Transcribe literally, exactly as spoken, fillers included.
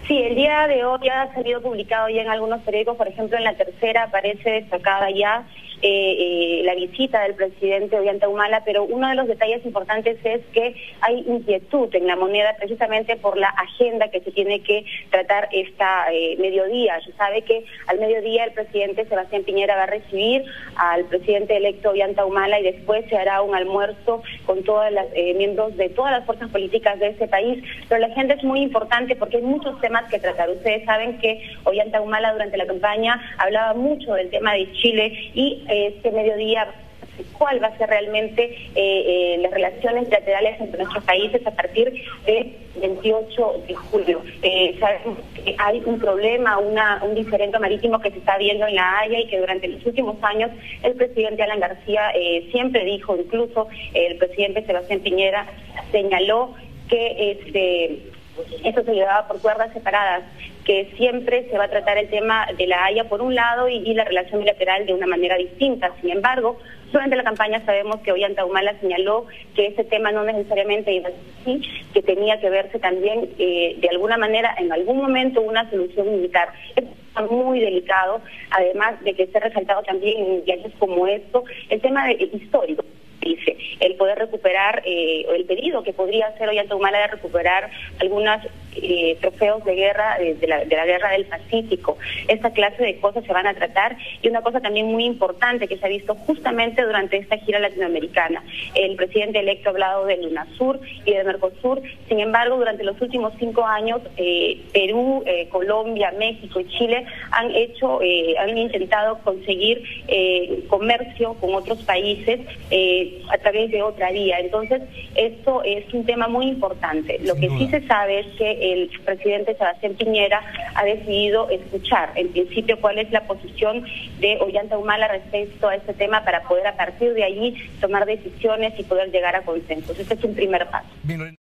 Sí, el día de hoy ha salido publicado ya en algunos periódicos, por ejemplo en La Tercera aparece destacada ya eh, eh, la visita del presidente Ollanta Humala, pero uno de los detalles importantes es que hay inquietud en La Moneda precisamente por la agenda que se tiene que tratar esta eh, mediodía. Se sabe que al mediodía el presidente Sebastián Piñera va a recibir al presidente electo Ollanta Humala y después se hará un almuerzo con todos los eh, miembros de todas las fuerzas políticas de ese país, pero la agenda es muy importante porque hay muchos temas que tratar. Ustedes saben que Ollanta Humala durante la campaña hablaba mucho del tema de Chile y eh, este mediodía cuál va a ser realmente eh, eh, las relaciones bilaterales entre nuestros países a partir del veintiocho de julio. Eh, sabemos que hay un problema, una, un diferendo marítimo que se está viendo en La Haya y que durante los últimos años el presidente Alan García eh, siempre dijo, incluso eh, el presidente Sebastián Piñera señaló que este eso se llevaba por cuerdas separadas, que siempre se va a tratar el tema de La Haya por un lado y, y la relación bilateral de una manera distinta. Sin embargo, durante la campaña sabemos que Ollanta Humala señaló que ese tema no necesariamente iba a ser así, que tenía que verse también eh, de alguna manera, en algún momento, una solución militar. Es muy delicado, además de que se ha resaltado también en diarios como esto, el tema de, histórico. Dice, el poder recuperar, eh, o el pedido que podría hacer Ollanta Humala de recuperar algunos eh, trofeos de guerra, eh, de, la, de la guerra del Pacífico. Esta clase de cosas se van a tratar y una cosa también muy importante que se ha visto justamente durante esta gira latinoamericana. El presidente electo ha hablado del UNASUR y del Mercosur, sin embargo, durante los últimos cinco años, eh, Perú, eh, Colombia, México y Chile han hecho, eh, han intentado conseguir eh, comercio con otros países, eh, a través de otra vía. Entonces, esto es un tema muy importante. Lo que sí se sabe es que el presidente Sebastián Piñera ha decidido escuchar, en principio, cuál es la posición de Ollanta Humala respecto a este tema para poder a partir de allí tomar decisiones y poder llegar a consensos. Este es un primer paso.